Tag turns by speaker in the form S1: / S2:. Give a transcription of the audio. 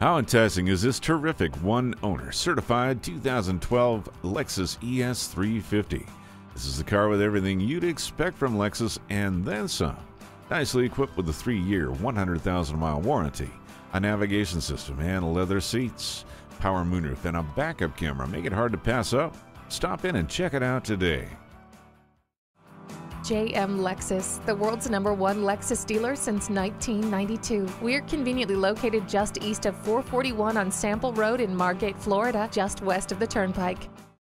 S1: How enticing is this terrific one-owner certified 2012 Lexus ES350? This is the car with everything you'd expect from Lexus and then some. Nicely equipped with a 3-year, 100,000-mile warranty, a navigation system and leather seats, power moonroof, and a backup camera make it hard to pass up. Stop in and check it out today.
S2: JM Lexus, the world's #1 Lexus dealer since 1992. We're conveniently located just east of 441 on Sample Road in Margate, Florida, just west of the Turnpike.